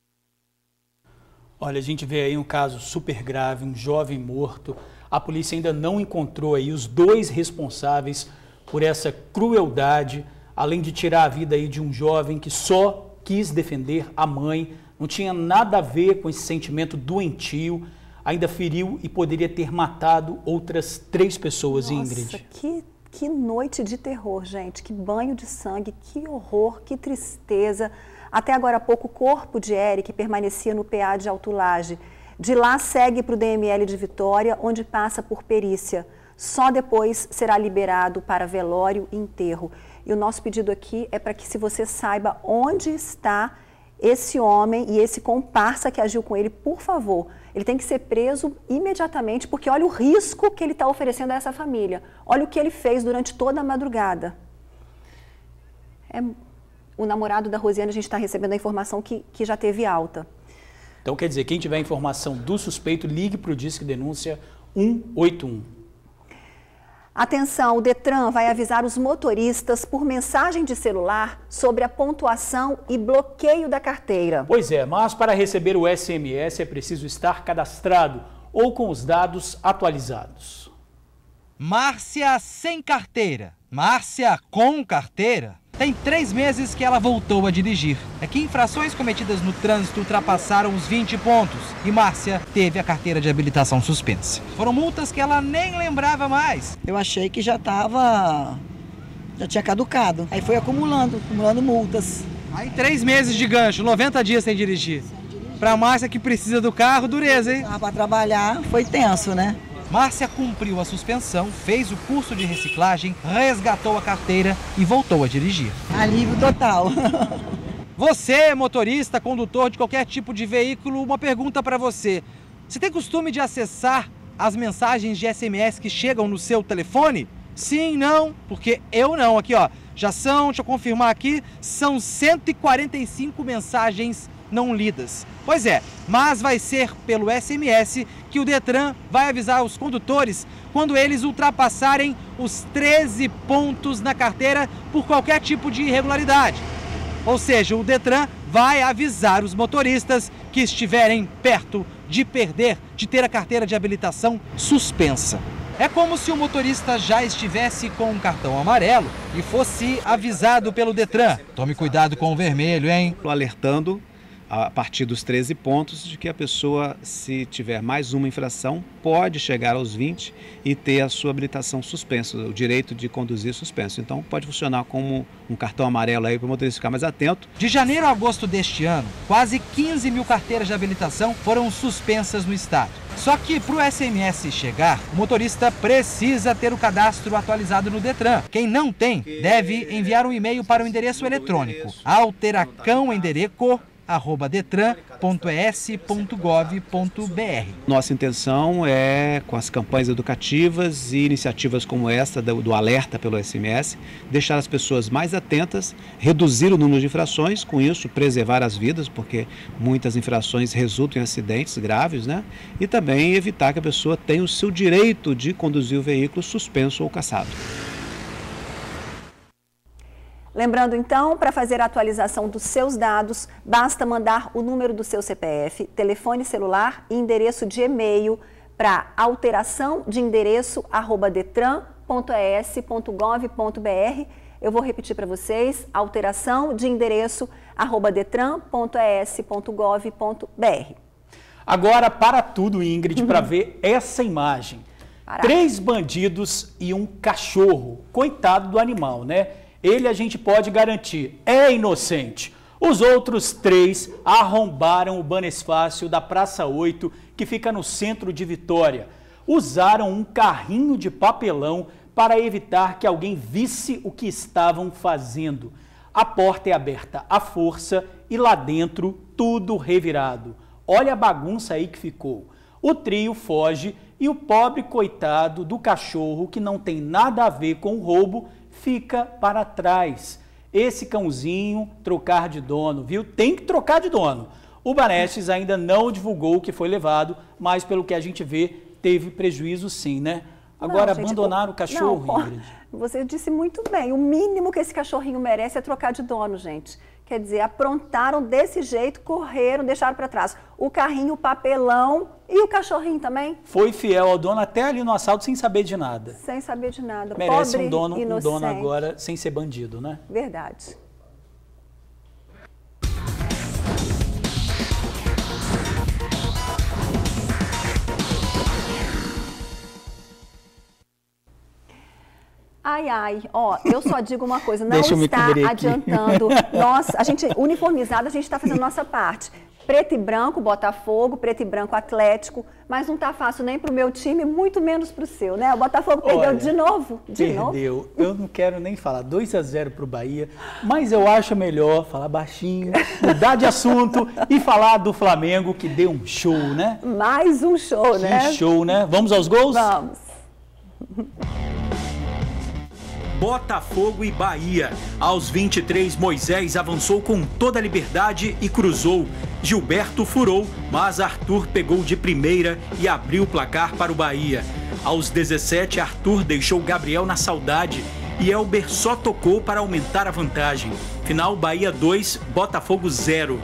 Olha, a gente vê aí um caso super grave, um jovem morto. A polícia ainda não encontrou aí os dois responsáveis por essa crueldade, além de tirar a vida aí de um jovem que só quis defender a mãe, não tinha nada a ver com esse sentimento doentio, ainda feriu e poderia ter matado outras três pessoas, Nossa, Ingrid. Que, que noite de terror, gente, que banho de sangue, que horror, que tristeza. Até agora há pouco, o corpo de Eric permanecia no P A de Alto Lage. De lá segue para o D M L de Vitória, onde passa por perícia. Só depois será liberado para velório e enterro. E o nosso pedido aqui é para que, se você saiba onde está esse homem e esse comparsa que agiu com ele, por favor, ele tem que ser preso imediatamente, porque olha o risco que ele está oferecendo a essa família. Olha o que ele fez durante toda a madrugada. É... O namorado da Rosiane, a gente está recebendo a informação que, que já teve alta. Então, quer dizer, quem tiver informação do suspeito, ligue para o Disque Denúncia um oito um. Atenção, o Detran vai avisar os motoristas por mensagem de celular sobre a pontuação e bloqueio da carteira. Pois é, mas para receber o S M S é preciso estar cadastrado ou com os dados atualizados. Márcia sem carteira, Márcia com carteira. Tem três meses que ela voltou a dirigir. É que infrações cometidas no trânsito ultrapassaram os vinte pontos e Márcia teve a carteira de habilitação suspensa. Foram multas que ela nem lembrava mais. Eu achei que já estava... já tinha caducado. Aí foi acumulando, acumulando multas. Aí três meses de gancho, noventa dias sem dirigir. Pra Márcia que precisa do carro, dureza, hein? Ah, pra trabalhar foi tenso, né? Márcia cumpriu a suspensão, fez o curso de reciclagem, resgatou a carteira e voltou a dirigir. Alívio total. Você, motorista, condutor de qualquer tipo de veículo, uma pergunta para você. Você tem costume de acessar as mensagens de S M S que chegam no seu telefone? Sim, não, porque eu não. Aqui, ó, já são, deixa eu confirmar aqui, são cento e quarenta e cinco mensagens não lidas. Pois é, mas vai ser pelo S M S que o Detran vai avisar os condutores quando eles ultrapassarem os treze pontos na carteira por qualquer tipo de irregularidade. Ou seja, o Detran vai avisar os motoristas que estiverem perto de perder, de ter a carteira de habilitação suspensa. É como se o motorista já estivesse com um cartão amarelo e fosse avisado pelo Detran. Tome cuidado com o vermelho, hein? Alertando a partir dos treze pontos, de que a pessoa, se tiver mais uma infração, pode chegar aos vinte e ter a sua habilitação suspensa, o direito de conduzir suspenso. Então pode funcionar como um cartão amarelo aí para o motorista ficar mais atento. De janeiro a agosto deste ano, quase quinze mil carteiras de habilitação foram suspensas no estado. Só que para o S M S chegar, o motorista precisa ter o cadastro atualizado no Detran. Quem não tem, deve enviar um e-mail para o endereço eletrônico alteracãoendereco arroba detran ponto e s ponto gov ponto b r. Nossa intenção é, com as campanhas educativas e iniciativas como essa do, do alerta pelo S M S, deixar as pessoas mais atentas, reduzir o número de infrações, com isso preservar as vidas, porque muitas infrações resultam em acidentes graves, né? E também evitar que a pessoa tenha o seu direito de conduzir o veículo suspenso ou cassado. Lembrando então, para fazer a atualização dos seus dados, basta mandar o número do seu C P F, telefone celular e endereço de e-mail para alteração de endereço arroba detran ponto e s ponto gov ponto b r. Eu vou repetir para vocês, alteração de endereço arroba detran ponto e s ponto gov ponto b r. Agora, para tudo, Ingrid, uhum. para ver essa imagem. Para. Três bandidos e um cachorro. Coitado do animal, né? Ele, a gente pode garantir, é inocente. Os outros três arrombaram o Banesfácio da Praça oito, que fica no centro de Vitória. Usaram um carrinho de papelão para evitar que alguém visse o que estavam fazendo. A porta é aberta à força e lá dentro tudo revirado. Olha a bagunça aí que ficou. O trio foge e o pobre coitado do cachorro, que não tem nada a ver com o roubo, fica para trás. Esse cãozinho, trocar de dono, viu? Tem que trocar de dono. O Banestes ainda não divulgou o que foi levado, mas pelo que a gente vê, teve prejuízo sim, né? Agora, não, gente, abandonar o cachorro, não, Ingrid. Você disse muito bem, o mínimo que esse cachorrinho merece é trocar de dono, gente. Quer dizer, aprontaram desse jeito, correram, deixaram para trás o carrinho, o papelão e o cachorrinho também. Foi fiel ao dono até ali no assalto sem saber de nada. Sem saber de nada. Merece Pobre, um dono, um dono inocente. agora sem ser bandido, né? Verdade. Ai, ai, ó, eu só digo uma coisa, não está adiantando. Nós, a gente, uniformizado, a gente está fazendo a nossa parte. Preto e branco, Botafogo, preto e branco, Atlético, mas não está fácil nem para o meu time, muito menos para o seu, né? O Botafogo perdeu Olha, de novo, de perdeu. novo. Perdeu, eu não quero nem falar dois a zero para o Bahia, mas eu acho melhor falar baixinho, mudar de assunto e falar do Flamengo, que deu um show, né? Mais um show, que né? Que show, né? Vamos aos gols? Vamos. Botafogo e Bahia. Aos vinte e três, Moisés avançou com toda a liberdade e cruzou. Gilberto furou, mas Arthur pegou de primeira e abriu o placar para o Bahia. Aos dezessete, Arthur deixou Gabriel na saudade e Elber só tocou para aumentar a vantagem. Final, Bahia dois, Botafogo zero.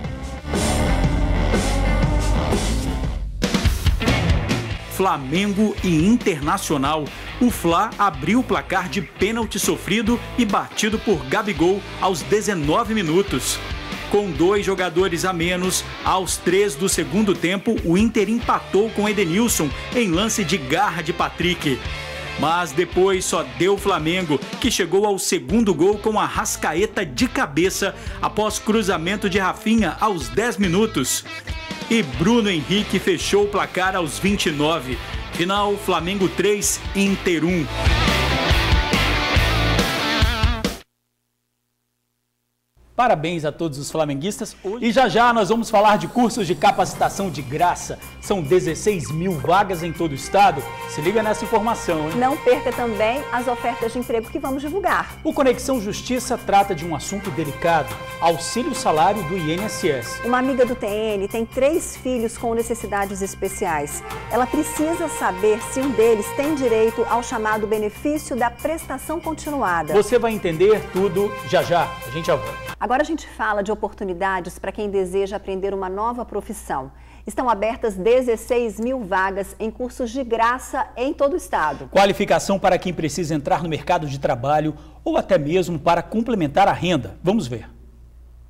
Flamengo e Internacional. O Fla abriu o placar de pênalti sofrido e batido por Gabigol aos dezenove minutos. Com dois jogadores a menos, aos três do segundo tempo, o Inter empatou com Edenilson em lance de garra de Patrick. Mas depois só deu o Flamengo, que chegou ao segundo gol com a Arrascaeta de cabeça após cruzamento de Rafinha aos dez minutos. E Bruno Henrique fechou o placar aos vinte e nove. Final, Flamengo três, Inter um. Parabéns a todos os flamenguistas. E já já nós vamos falar de cursos de capacitação de graça. São dezesseis mil vagas em todo o estado. Se liga nessa informação, hein? Não perca também as ofertas de emprego que vamos divulgar. O Conexão Justiça trata de um assunto delicado: auxílio salário do I N S S. Uma amiga do T N tem três filhos com necessidades especiais. Ela precisa saber se um deles tem direito ao chamado benefício da prestação continuada. Você vai entender tudo já já. A gente já volta. Agora a gente fala de oportunidades para quem deseja aprender uma nova profissão. Estão abertas dezesseis mil vagas em cursos de graça em todo o estado. Qualificação para quem precisa entrar no mercado de trabalho ou até mesmo para complementar a renda. Vamos ver.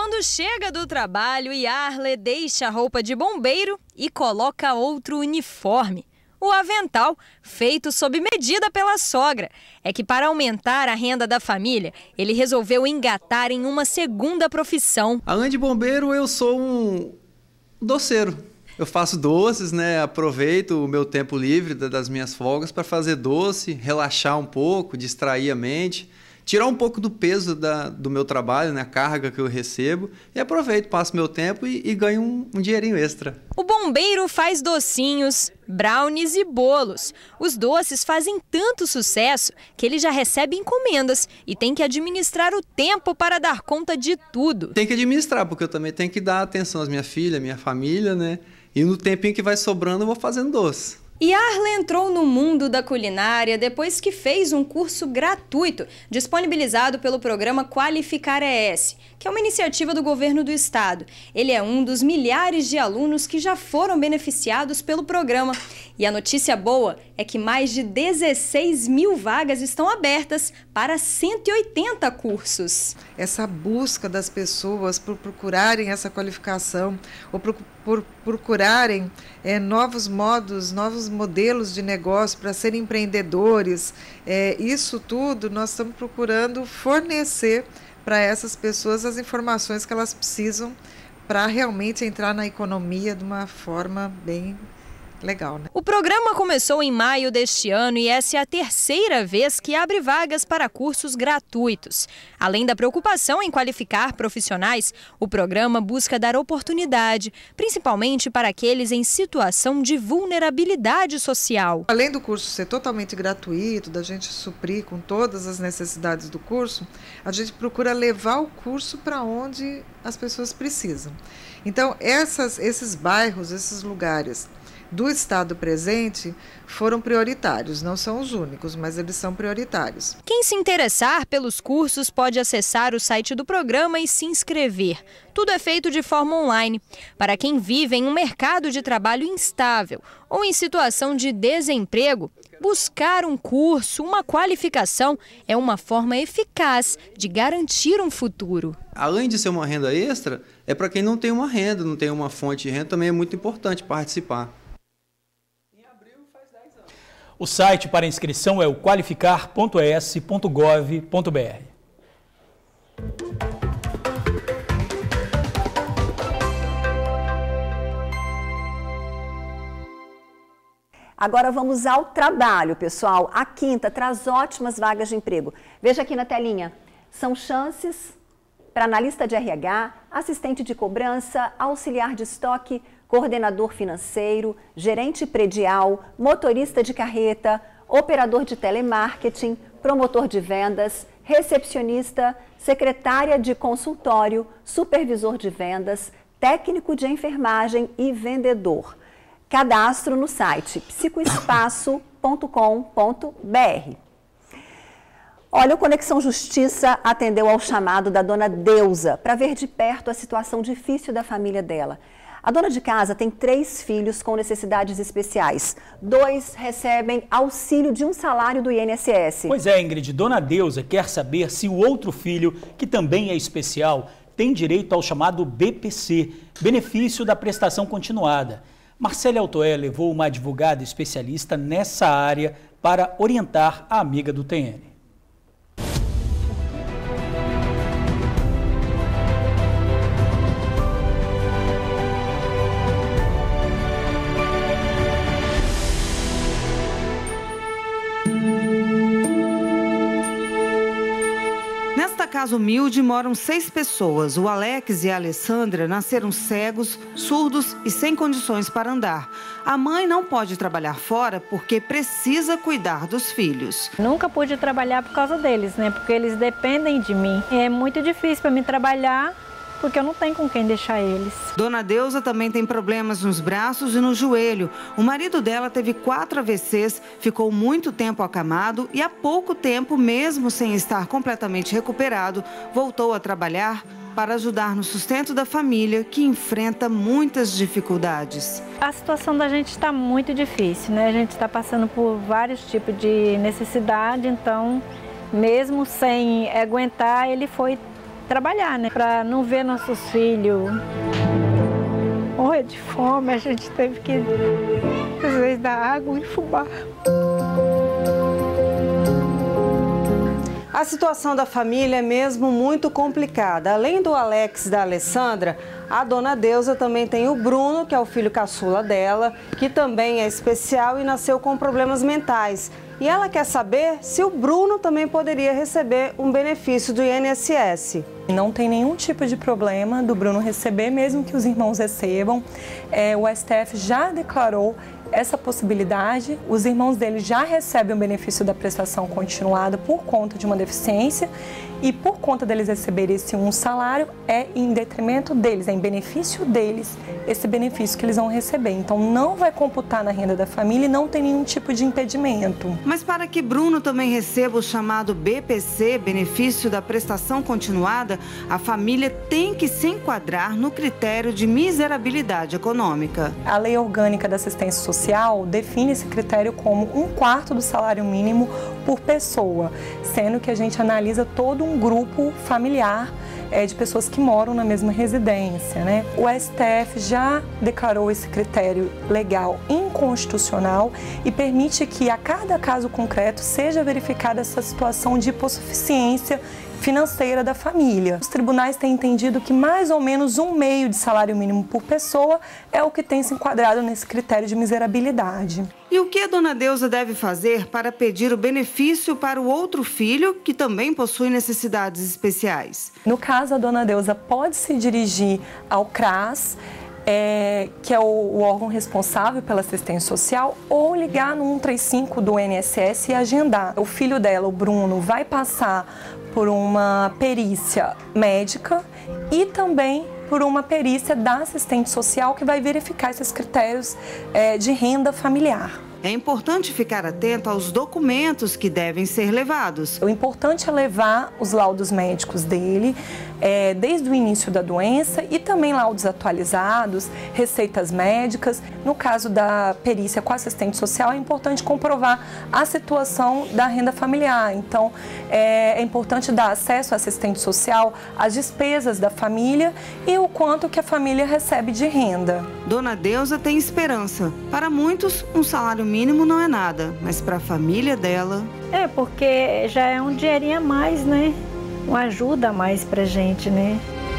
quando chega do trabalho, Yarle deixa a roupa de bombeiro e coloca outro uniforme. O avental, feito sob medida pela sogra. É que para aumentar a renda da família, ele resolveu engatar em uma segunda profissão. Além de bombeiro, eu sou um doceiro. Eu faço doces, né? Aproveito o meu tempo livre das minhas folgas para fazer doce, relaxar um pouco, distrair a mente, tirar um pouco do peso da, do meu trabalho, né? A carga que eu recebo, e aproveito, passo meu tempo e, e ganho um, um dinheirinho extra. O bombeiro faz docinhos, brownies e bolos. Os doces fazem tanto sucesso que ele já recebe encomendas e tem que administrar o tempo para dar conta de tudo. Tem que administrar, porque eu também tenho que dar atenção às minhas filhas, à minha família, né? E no tempinho que vai sobrando eu vou fazendo doce. Yarle entrou no mundo da culinária depois que fez um curso gratuito disponibilizado pelo programa Qualificar E S, que é uma iniciativa do governo do estado. Ele é um dos milhares de alunos que já foram beneficiados pelo programa. E a notícia boa é que mais de dezesseis mil vagas estão abertas para cento e oitenta cursos. Essa busca das pessoas por procurarem essa qualificação ou por, por procurarem é, novos modos, novos modelos de negócio para serem empreendedores, é, isso tudo nós estamos procurando fornecer para essas pessoas as informações que elas precisam para realmente entrar na economia de uma forma bem legal, né? O programa começou em maio deste ano e essa é a terceira vez que abre vagas para cursos gratuitos. Além da preocupação em qualificar profissionais, o programa busca dar oportunidade, principalmente para aqueles em situação de vulnerabilidade social. Além do curso ser totalmente gratuito, da gente suprir com todas as necessidades do curso, a gente procura levar o curso para onde as pessoas precisam. Então, essas, esses bairros, esses lugares do estado presente foram prioritários, não são os únicos, mas eles são prioritários. Quem se interessar pelos cursos pode acessar o site do programa e se inscrever. Tudo é feito de forma online. Para quem vive em um mercado de trabalho instável ou em situação de desemprego, buscar um curso, uma qualificação é uma forma eficaz de garantir um futuro. Além de ser uma renda extra, é para quem não tem uma renda, não tem uma fonte de renda, também é muito importante participar. O site para inscrição é o qualificar ponto e s ponto gov ponto b r. Agora vamos ao trabalho, pessoal. A Quinta traz ótimas vagas de emprego. Veja aqui na telinha. São chances para analista de R H, assistente de cobrança, auxiliar de estoque, coordenador financeiro, gerente predial, motorista de carreta, operador de telemarketing, promotor de vendas, recepcionista, secretária de consultório, supervisor de vendas, técnico de enfermagem e vendedor. Cadastro no site psicoespaço ponto com ponto b r. Olha, o Conexão Justiça atendeu ao chamado da dona Deusa para ver de perto a situação difícil da família dela. A dona de casa tem três filhos com necessidades especiais. Dois recebem auxílio de um salário do I N S S. Pois é, Ingrid, dona Deusa quer saber se o outro filho, que também é especial, tem direito ao chamado B P C, benefício da prestação continuada. Marcele Altoé levou uma advogada especialista nessa área para orientar a amiga do T N. Nesta casa humilde moram seis pessoas. O Alex e a Alessandra nasceram cegos, surdos e sem condições para andar. A mãe não pode trabalhar fora porque precisa cuidar dos filhos. Nunca pude trabalhar por causa deles, né? Porque eles dependem de mim. É muito difícil para mim trabalhar porque eu não tenho com quem deixar eles. Dona Deusa também tem problemas nos braços e no joelho. O marido dela teve quatro A V Cs, ficou muito tempo acamado e há pouco tempo, mesmo sem estar completamente recuperado, voltou a trabalhar para ajudar no sustento da família, que enfrenta muitas dificuldades. A situação da gente está muito difícil, né? A gente está passando por vários tipos de necessidade, então, mesmo sem aguentar, ele foi trabalhar, né? Para não ver nossos filhos morrer de fome, a gente teve que, às vezes, dar água e fubá. A situação da família é mesmo muito complicada. Além do Alex e da Alessandra, a dona Deusa também tem o Bruno, que é o filho caçula dela, que também é especial e nasceu com problemas mentais. E ela quer saber se o Bruno também poderia receber um benefício do I N S S. Não tem nenhum tipo de problema do Bruno receber, mesmo que os irmãos recebam. É, o S T F já declarou essa possibilidade. Os irmãos dele já recebem o benefício da prestação continuada por conta de uma deficiência e por conta deles receberem esse um salário, é em detrimento deles, é em benefício deles esse benefício que eles vão receber. Então não vai computar na renda da família e não tem nenhum tipo de impedimento. Mas para que Bruno também receba o chamado B P C, benefício da prestação continuada, a família tem que se enquadrar no critério de miserabilidade econômica. A Lei Orgânica da Assistência Social define esse critério como um quarto do salário mínimo por pessoa, sendo que a gente analisa todo um grupo familiar é, de pessoas que moram na mesma residência, né? O S T F já declarou esse critério legal inconstitucional e permite que a cada caso concreto seja verificada essa situação de hipossuficiência financeira da família. Os tribunais têm entendido que mais ou menos um meio de salário mínimo por pessoa é o que tem se enquadrado nesse critério de miserabilidade. E o que a dona Deusa deve fazer para pedir o benefício para o outro filho, que também possui necessidades especiais? No caso, a dona Deusa pode se dirigir ao CRAS, É, que é o, o órgão responsável pela assistência social, ou ligar no um três cinco do I N S S e agendar. O filho dela, o Bruno, vai passar por uma perícia médica e também por uma perícia da assistente social que vai verificar esses critérios é, de renda familiar. É importante ficar atento aos documentos que devem ser levados. O importante é levar os laudos médicos dele, é, desde o início da doença, e também laudos atualizados, receitas médicas. No caso da perícia com assistente social, é importante comprovar a situação da renda familiar. Então, é, é importante dar acesso ao assistente social às despesas da família e o quanto que a família recebe de renda. Dona Deusa tem esperança. Para muitos, um salário mínimo não é nada, mas para a família dela... É, porque já é um dinheirinho a mais, né? Uma ajuda a mais pra gente, né?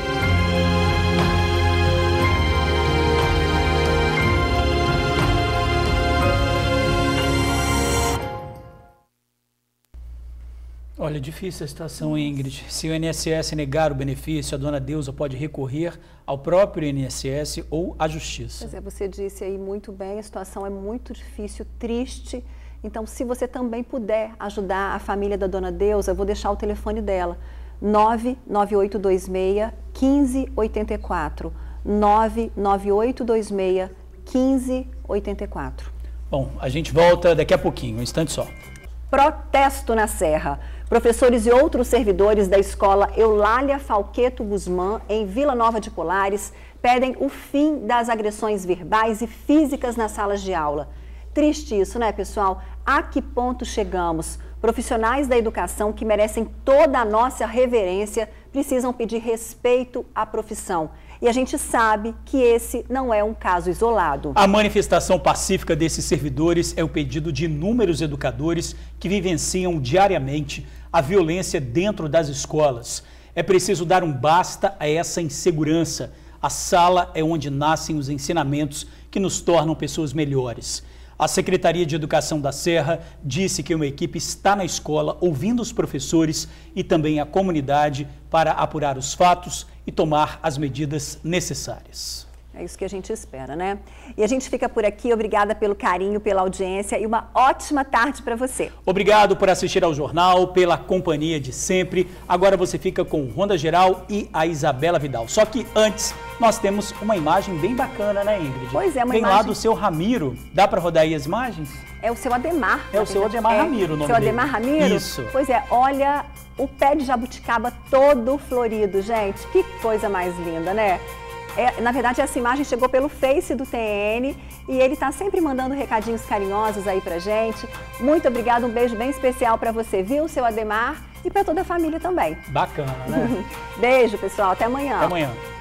Olha, difícil a situação, Ingrid. Se o I N S S negar o benefício, a dona Deusa pode recorrer ao próprio I N S S ou à Justiça. Pois é, você disse aí muito bem, a situação é muito difícil, triste. Então, se você também puder ajudar a família da dona Deusa, eu vou deixar o telefone dela, nove nove oito dois seis, um cinco oito quatro, nove nove oito dois seis, um cinco oito quatro. Bom, a gente volta daqui a pouquinho, um instante só. Protesto na Serra. Professores e outros servidores da escola Eulália Falqueto Guzmán, em Vila Nova de Colares, pedem o fim das agressões verbais e físicas nas salas de aula. Triste isso, né, pessoal? A que ponto chegamos? Profissionais da educação que merecem toda a nossa reverência precisam pedir respeito à profissão. E a gente sabe que esse não é um caso isolado. A manifestação pacífica desses servidores é o pedido de inúmeros educadores que vivenciam diariamente a violência dentro das escolas. É preciso dar um basta a essa insegurança. A sala é onde nascem os ensinamentos que nos tornam pessoas melhores. A Secretaria de Educação da Serra disse que uma equipe está na escola ouvindo os professores e também a comunidade para apurar os fatos e tomar as medidas necessárias. É isso que a gente espera, né? E a gente fica por aqui. Obrigada pelo carinho, pela audiência e uma ótima tarde para você. Obrigado por assistir ao jornal, pela companhia de sempre. Agora você fica com o Ronda Geral e a Isabela Vidal. Só que antes, nós temos uma imagem bem bacana, né, Ingrid? Pois é, uma Vem imagem... lá do seu Ramiro. Dá para rodar aí as imagens? É o seu Ademar. É o seu Ademar é, Ramiro o nome Seu dele. Ademar Ramiro? Isso. Pois é, olha o pé de jabuticaba todo florido, gente. Que coisa mais linda, né? É, na verdade, essa imagem chegou pelo Face do T N e ele está sempre mandando recadinhos carinhosos aí pra gente. Muito obrigada, um beijo bem especial para você, viu, seu Ademar? e para toda a família também. Bacana, né? Beijo, pessoal. Até amanhã. Até amanhã.